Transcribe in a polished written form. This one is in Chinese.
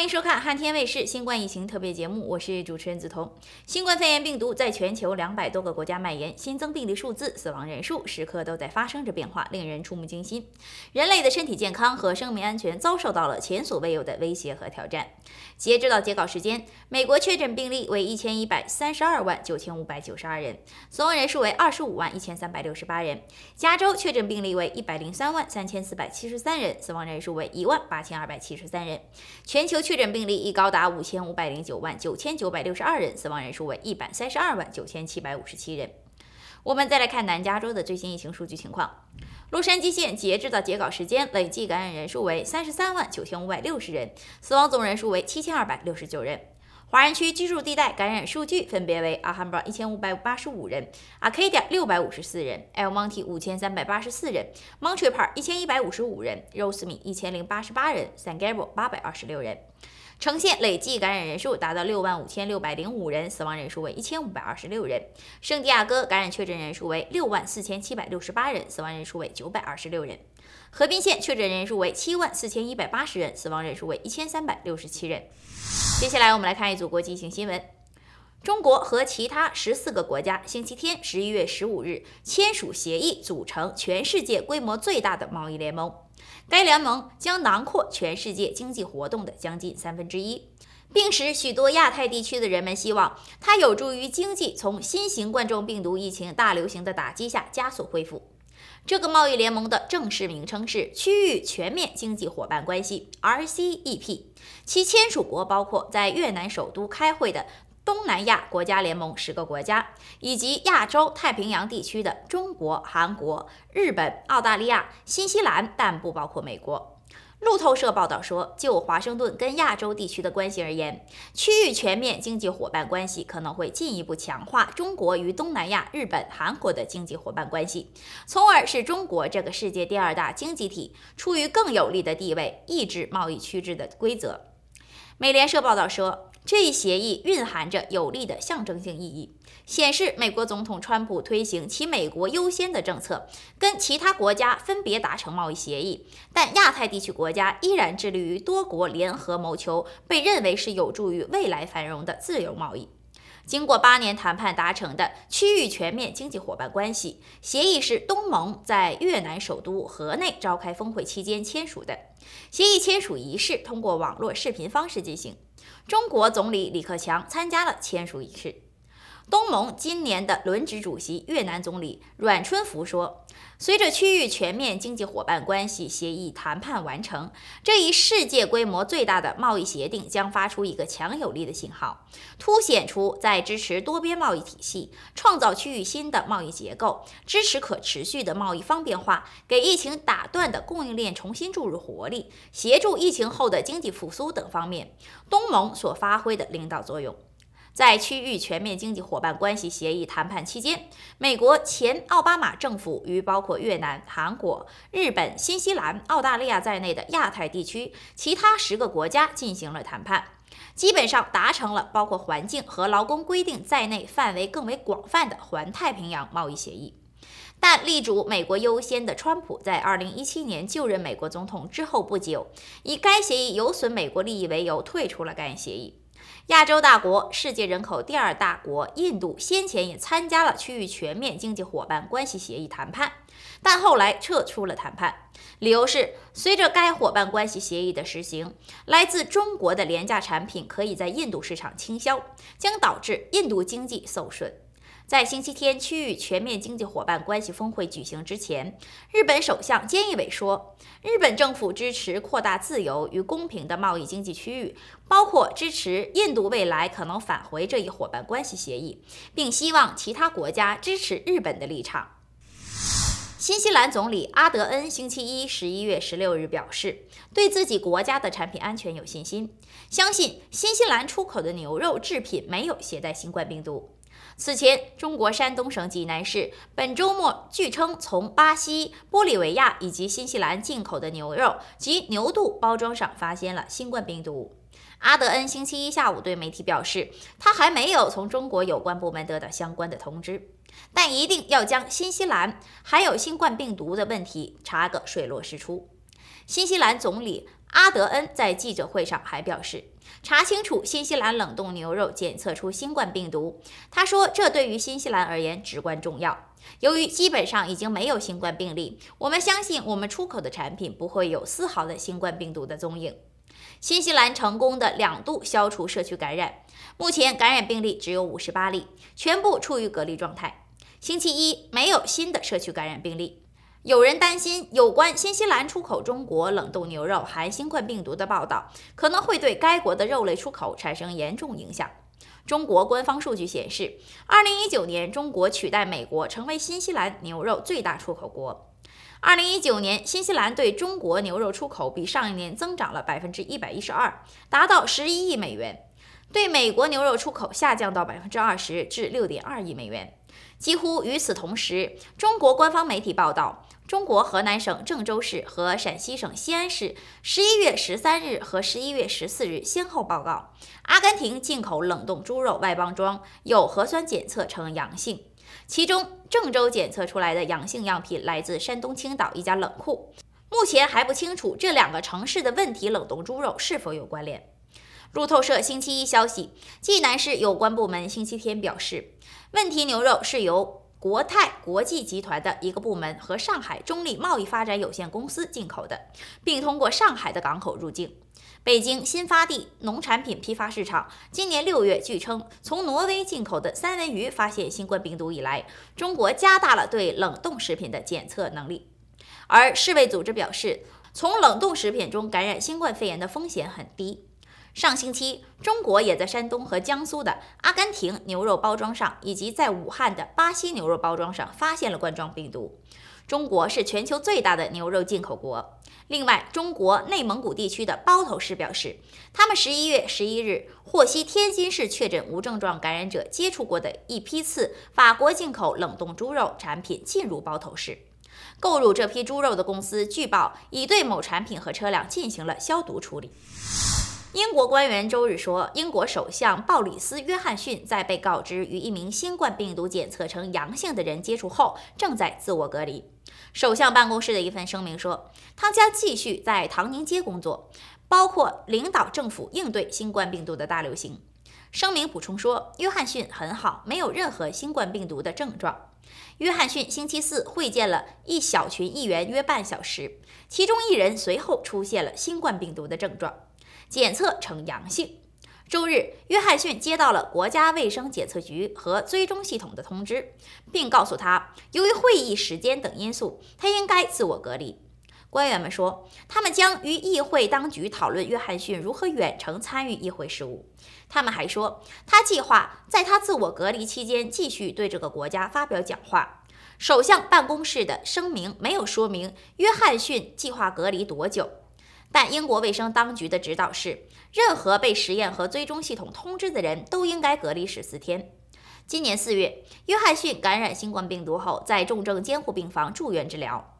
迎收看汉天卫视新冠疫情特别节目，我是主持人梓潼。新冠肺炎病毒在全球200多个国家蔓延，新增病例数字、死亡人数时刻都在发生着变化，令人触目惊心。人类的身体健康和生命安全遭受到了前所未有的威胁和挑战。截止到截稿时间，美国确诊病例为1132万9592人，死亡人数为25万1368人。加州确诊病例为103万3473人，死亡人数为1万8273人。全球确诊病例已高达5509万9962人，死亡人数为132万9757人。我们再来看南加州的最新疫情数据情况。洛杉矶县截至到截稿时间，累计感染人数为33万9560人，死亡总人数为7269人。华人区居住地带感染数据分别为阿罕布拉1585人，阿卡迪亚654人，El Monte 5384人，Monterey Park 1155人，肉丝米1088人，San Gabriel 826人。橙县累计感染人数达到65605人，死亡人数为1526人。圣地亚哥感染确诊人数为64768人，死亡人数为926人。河滨县确诊人数为74180人，死亡人数为1367人。接下来我们来看一组国际性新闻。中国和其他14个国家星期天11月15日签署协议，组成全世界规模最大的贸易联盟。该联盟将囊括全世界经济活动的将近1/3，并使许多亚太地区的人们希望它有助于经济从新型冠状病毒疫情大流行的打击下加速恢复。这个贸易联盟的正式名称是区域全面经济伙伴关系 RCEP， 其签署国包括在越南首都开会的东南亚国家联盟10个国家，以及亚洲太平洋地区的中国、韩国、日本、澳大利亚、新西兰，但不包括美国。路透社报道说，就华盛顿跟亚洲地区的关系而言，区域全面经济伙伴关系可能会进一步强化中国与东南亚、日本、韩国的经济伙伴关系，从而使中国这个世界第2大经济体处于更有利的地位，抑制贸易趋势的规则。美联社报道说，这一协议蕴含着有力的象征性意义，显示美国总统川普推行其美国优先的政策，跟其他国家分别达成贸易协议，但亚太地区国家依然致力于多国联合谋求被认为是有助于未来繁荣的自由贸易。经过8年谈判达成的区域全面经济伙伴关系协议是东盟在越南首都河内召开峰会期间签署的。协议签署仪式通过网络视频方式进行，中国总理李克强参加了签署仪式。东盟今年的轮值主席越南总理阮春福说，随着区域全面经济伙伴关系协议谈判完成，这一世界规模最大的贸易协定将发出一个强有力的信号，凸显出在支持多边贸易体系、创造区域新的贸易结构、支持可持续的贸易方便化、给疫情打断的供应链重新注入活力、协助疫情后的经济复苏等方面，东盟所发挥的领导作用。在区域全面经济伙伴关系协议谈判期间，美国前奥巴马政府与包括越南、韩国、日本、新西兰、澳大利亚在内的亚太地区其他10个国家进行了谈判，基本上达成了包括环境和劳工规定在内范围更为广泛的环太平洋贸易协议。但力主美国优先的川普在2017年就任美国总统之后不久，以该协议有损美国利益为由退出了该协议。亚洲大国、世界人口第2大国印度先前也参加了区域全面经济伙伴关系协议谈判，但后来撤出了谈判，理由是随着该伙伴关系协议的实行，来自中国的廉价产品可以在印度市场倾销，将导致印度经济受损。在星期天区域全面经济伙伴关系峰会举行之前，日本首相菅义伟说，日本政府支持扩大自由与公平的贸易经济区域，包括支持印度未来可能返回这一伙伴关系协议，并希望其他国家支持日本的立场。新西兰总理阿德恩星期一11月16日表示，对自己国家的产品安全有信心，相信新西兰出口的牛肉制品没有携带新冠病毒。此前，中国山东省济南市本周末据称从巴西、玻利维亚以及新西兰进口的牛肉及牛肚包装上发现了新冠病毒。阿德恩星期一下午对媒体表示，他还没有从中国有关部门得到相关的通知，但一定要将新西兰还有新冠病毒的问题查个水落石出。新西兰总理阿德恩在记者会上还表示，查清楚新西兰冷冻牛肉检测出新冠病毒。他说，这对于新西兰而言至关重要。由于基本上已经没有新冠病例，我们相信我们出口的产品不会有丝毫的新冠病毒的踪影。新西兰成功的2度消除社区感染，目前感染病例只有58例，全部处于隔离状态。星期一没有新的社区感染病例。有人担心，有关新西兰出口中国冷冻牛肉含新冠病毒的报道，可能会对该国的肉类出口产生严重影响。中国官方数据显示，2019年中国取代美国成为新西兰牛肉最大出口国。2019年，新西兰对中国牛肉出口比上一年增长了112%，达到11亿美元；对美国牛肉出口下降到20%，至6.2亿美元。几乎与此同时，中国官方媒体报道，中国河南省郑州市和陕西省西安市11月13日和11月14日先后报告，阿根廷进口冷冻猪肉外包装有核酸检测呈阳性，其中郑州检测出来的阳性样品来自山东青岛一家冷库。目前还不清楚这2个城市的问题冷冻猪肉是否有关联。路透社星期一消息，济南市有关部门星期天表示，问题牛肉是由国泰国际集团的一个部门和上海中立贸易发展有限公司进口的，并通过上海的港口入境。北京新发地农产品批发市场今年6月据称从挪威进口的三文鱼发现新冠病毒以来，中国加大了对冷冻食品的检测能力。而世卫组织表示，从冷冻食品中感染新冠肺炎的风险很低。上星期，中国也在山东和江苏的阿根廷牛肉包装上，以及在武汉的巴西牛肉包装上发现了冠状病毒。中国是全球最大的牛肉进口国。另外，中国内蒙古地区的包头市表示，他们11月11日获悉天津市确诊无症状感染者接触过的一批次法国进口冷冻猪肉产品进入包头市。购入这批猪肉的公司据报已对某产品和车辆进行了消毒处理。英国官员周日说，英国首相鲍里斯·约翰逊在被告知与一名新冠病毒检测呈阳性的人接触后，正在自我隔离。首相办公室的一份声明说，他将继续在唐宁街工作，包括领导政府应对新冠病毒的大流行。声明补充说，约翰逊很好，没有任何新冠病毒的症状。约翰逊星期四会见了一小群议员约半小时，其中1人随后出现了新冠病毒的症状，检测呈阳性。周日，约翰逊接到了国家卫生检测局和追踪系统的通知，并告诉他，由于会议时间等因素，他应该自我隔离。官员们说，他们将与议会当局讨论约翰逊如何远程参与议会事务。他们还说，他计划在他自我隔离期间继续对这个国家发表讲话。首相办公室的声明没有说明约翰逊计划隔离多久，但英国卫生当局的指导是，任何被实验和追踪系统通知的人都应该隔离14天。今年4月，约翰逊感染新冠病毒后，在重症监护病房住院治疗。